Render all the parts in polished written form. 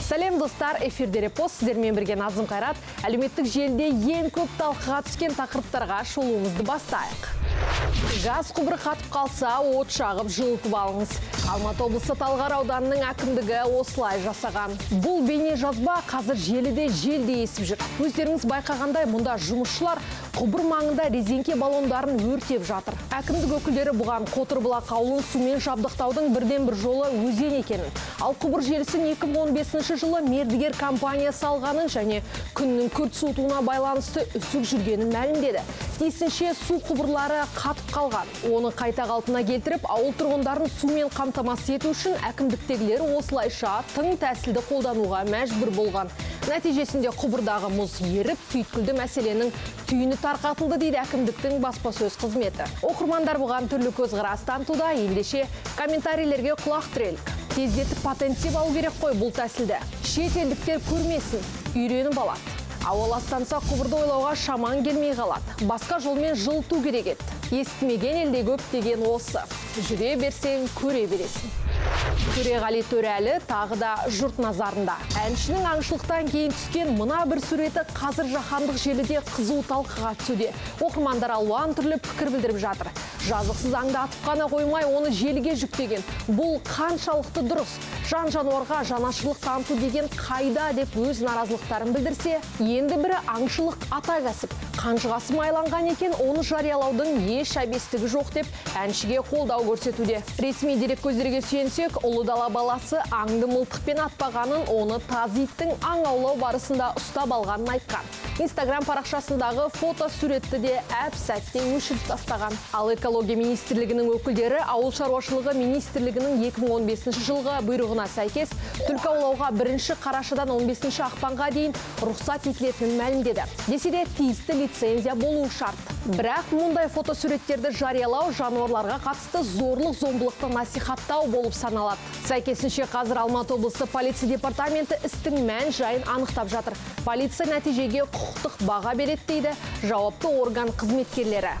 Сәлем достар, эфирде репост, сіздермен бірге Назым Қайрат. Әлеуметтік желіде ең көп талқыға түскен тақырыптарға шолуымызды бастайық. Газ құбыры қатып қалса, от жағып жылытып алыңыз. Алматы облысы Талғар ауданының әкімдігі осылай жасаған. Бұл бейне жазба қазір желіде желдей есіп жүр. Өздеріңіз байқағандай, мұнда жұмысшылар құбыр маңында резеңке баллондарын өртеп жатыр. Әкімдік өкілдері бұған Қотырбұлақ ауылын сумен жабдықтаудың бірден-бір жолы өзен екенін. Ал құбыр желісін 2015 жылы мердігер компания салғанын және күннің күрт суытуына байланысты үсік жүргенін мәлімдеді. Тиісінше су құбырлары қатып қалған. Оны қайта қалпына келтіріп, ауыл тұрғындарын сумен қамтамасыз ету үшін әкімдіктегілер осылайша тың тәсілді қолдануға мәжбүр болған. Нәтижесінде құбырдағы мұз еріп, түйткілді мәселенің түйіні тарқатылды дейді әкімдіктің баспасөз қызметі. Оқырмандар бұған түрлі көзқарас танытуда, ендеше комментарийлерге құлақ түрелік. Тездетіп патенттеп алу керек қой бұл тәсілді. Шетелдіктер көрмесін, үйреніп алады. Ауыл астанса құбырды ойлауға шаман келмей қалады. Басқа жолмен жылыту керек еді. Естімеген елде көп деген осы. Жүре берсең, көре бересің. Төреғали Төрәлі тағы да жұрт назарында. Әншінің аңшылықтан кейін түскен мына бір суреті қазір жаһандық желіде қызу талқыға түсуде. Оқырмандар алуан түрлі пікір білдіріп жатыр. Жазықсыз аңды атып қана қоймай, оны желіге жүктеген. Бұл қаншалықты дұрыс? Жан-жануарға жанашырлық таныту деген қайда деп өз наразылықтарын білдірсе, енді бірі аңшылық ата кәсіп. Қанжығасы майланған екен, оны жариялаудың еш әбестігі жоқ деп әншіге қолдау көрсетуде. Ресми дерек көздерге сүйенсек, ұлы дала баласы аңды мылтықпен атпағанын, оны таз иттің аң аулау барысында ұстап алғанын айтқан. Инстаграм парақшасындағы фото суретті де әп-сәтте өшіріп тастаған. Ал экология министрлігінің өкілдері ауыл шаруашылығы министрлігінің 2015 жылғы бұйрығына сәйкес түлкі аулауға 1 қарашадан 15 ақпанға дейін рұқсат етілетінін мәлімдеді. Десе де тиісті лицензия болуы шарт. Бірақ мұндай фотосуреттерді жариялау жануарларға қатысты зорлық-зомбылықты насихаттау болып саналады. Сәйкесінше қазір Алматы облысы полиция департаменті істің мән жайын анықтап жатыр. Полиция нәтижеге құқықтық баға береді дейді жауапты орган қызметкерлері.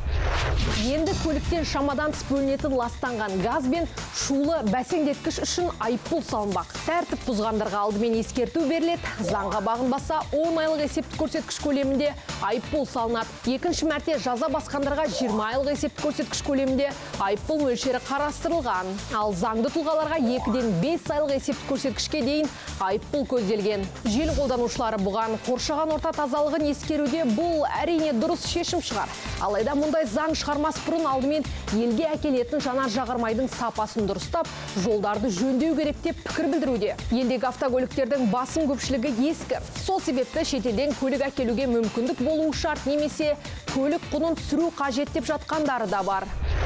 Енді көліктен шамадан тыс бөлінетін ластанған газ бен шулы бәсеңдеткіш үшін айыппұл салынбақ. Тәртіп бұзғандарға алдымен ескерту беріледі. Заңға бағынбаса 10 айлық есептік көрсеткіш көлемінде айыппұл салынады. Екінші мәрте жаза басқандарға 20 айлық есептік көрсеткіш көлемінде айыппұл мөлшері қарастырылған. Ал заңды тұлғаларға 2-ден 5 айлық есептік көрсеткішке дейін айыппұл көзделген. Желі қолданушылары бұған қоршаған орта тазалығын ескеруде бұл әрине дұрыс шешім шығар. Алайда мұндай заң шығармас бұрын алдымен елге әкелетін жанар жағармайдың сапасын дұрыстап, жолдарды жөндеу керек деп пікір білдіруде. Елдегі автокөліктердің басым көпшілігі ескі. Сол себепті шетелден көлік әкелуге мүмкіндік болуы шарт, немесе көлік құнын түсіру қажет деп жатқандары да бар.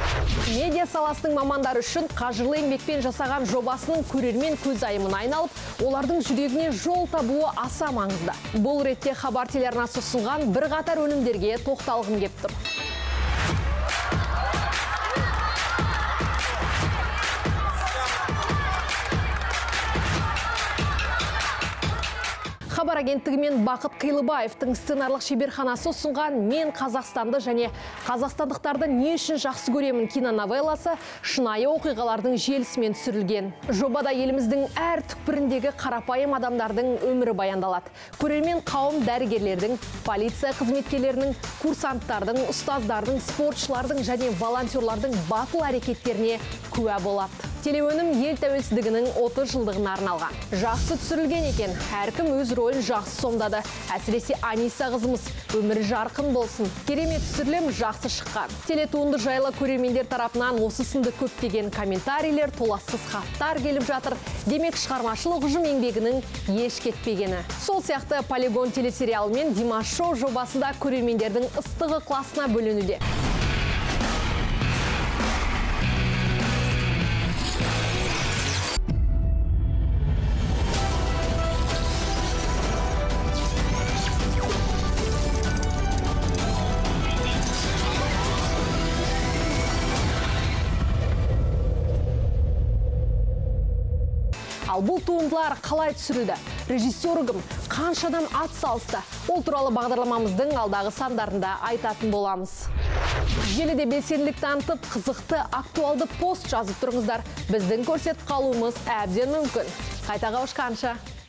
Медиа саласының мамандары үшін қажырлы еңбекпен жасаған жобасының көрермен көзайымына айналып, олардың жүрегіне жол табуы аса маңызды. Бұл ретте хабар телеарнасы ұсынған бір қатар өнімдерге тоқталғым келіп тұр. Хабар агенттігімен Бақыт Қилыбаевтың сценарлық шеберханасы ұсынған «Мен Қазақстанды және қазақстандықтарды не үшін жақсы көремін» киноновелласы шынайы оқиғалардың желісімен түсірілген. Жобада еліміздің әр түкпіріндегі қарапайым адамдардың өмірі баяндалады. Көрермен қауым дәрігерлердің, полиция қызметкерлерінің, курсанттардың, ұстаздардың, спортшылардың және волонтерлардың батыл әрекеттеріне куә болады. Телеөнім ел тәуелсіздігінің 30 жылдығына арналған. Жақсы түсірілген екен, әркім өз рөлін жақсы сомдады. Әсіресе Аниса қызымыз өмірі жарқын болсын. Керемет түсірілім жақсы шыққан. Телетуынды жайлы көрермендер тарапынан осы сынды көптеген комментарийлер, толассыз хаттар келіп жатыр. Демек шығармашылық ұжым еңбегінің еш кетпегені. Сол сияқты Полигон телесериалы мен Димаш шоу жобасы да көрермендердің ыстығы классына бөлінуде. Ал бұл туындылар қалай түсірілді? Режиссері кім? Қаншадан ат салысты? Ол туралы бағдарламамыздың алдағы сандарында айтатын боламыз. Желіде белсенділік танытып, қызықты, актуалды пост жазып тұрыңыздар. Біздің көрсетіп қалуымыз әбден мүмкін. Қайта қауышқанша.